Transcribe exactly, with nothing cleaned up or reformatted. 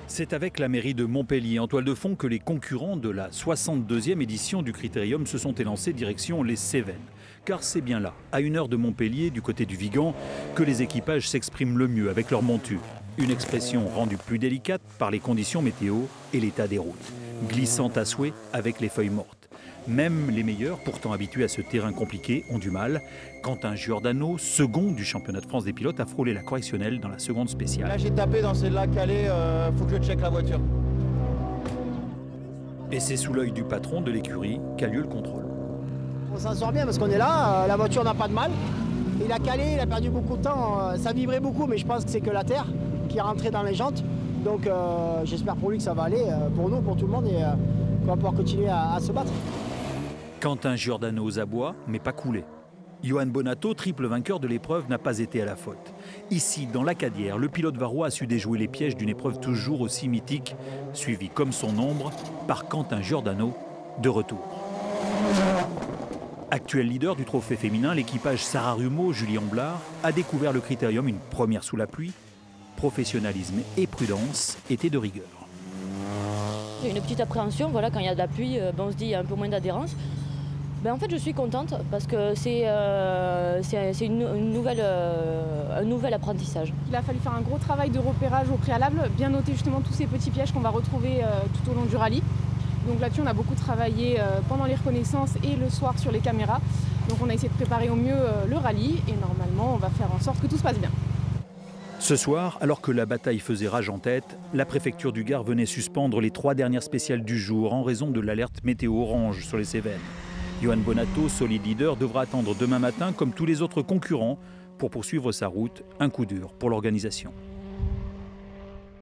C'est avec la mairie de Montpellier en toile de fond que les concurrents de la soixante-deuxième édition du Critérium se sont élancés direction les Cévennes. Car c'est bien là, à une heure de Montpellier, du côté du Vigan, que les équipages s'expriment le mieux avec leur monture. Une expression rendue plus délicate par les conditions météo et l'état des routes. Glissante à souhait avec les feuilles mortes. Même les meilleurs, pourtant habitués à ce terrain compliqué, ont du mal. Quentin Giordano, second du championnat de France des pilotes, a frôlé la correctionnelle dans la seconde spéciale. Là j'ai tapé dans celle-là calée, euh, faut que je check la voiture. Et c'est sous l'œil du patron de l'écurie qu'a lieu le contrôle. On s'en sort bien parce qu'on est là, la voiture n'a pas de mal. Il a calé, il a perdu beaucoup de temps, ça vibrait beaucoup, mais je pense que c'est que la terre qui est rentrée dans les jantes. Donc euh, j'espère pour lui que ça va aller, pour nous, pour tout le monde, et euh, qu'on va pouvoir continuer à, à se battre. Quentin Giordano aux abois, mais pas coulé. Johan Bonato, triple vainqueur de l'épreuve, n'a pas été à la faute. Ici, dans l'Acadière, le pilote varois a su déjouer les pièges d'une épreuve toujours aussi mythique, suivi comme son ombre par Quentin Giordano, de retour. Actuel leader du trophée féminin, l'équipage Sarah Rumeau, Julien Blard, a découvert le Critérium une première sous la pluie. Professionnalisme et prudence étaient de rigueur. Il y a une petite appréhension, voilà, quand il y a de la pluie, ben on se dit qu'il y a un peu moins d'adhérence. Ben en fait, je suis contente parce que c'est euh, une, une nouvelle, euh, un nouvel apprentissage. Il a fallu faire un gros travail de repérage au préalable, bien noter justement tous ces petits pièges qu'on va retrouver euh, tout au long du rallye. Donc là-dessus, on a beaucoup travaillé euh, pendant les reconnaissances et le soir sur les caméras. Donc on a essayé de préparer au mieux euh, le rallye et normalement, on va faire en sorte que tout se passe bien. Ce soir, alors que la bataille faisait rage en tête, la préfecture du Gard venait suspendre les trois dernières spéciales du jour en raison de l'alerte météo orange sur les Cévennes. Johan Bonato, solide leader, devra attendre demain matin, comme tous les autres concurrents, pour poursuivre sa route. Un coup dur pour l'organisation.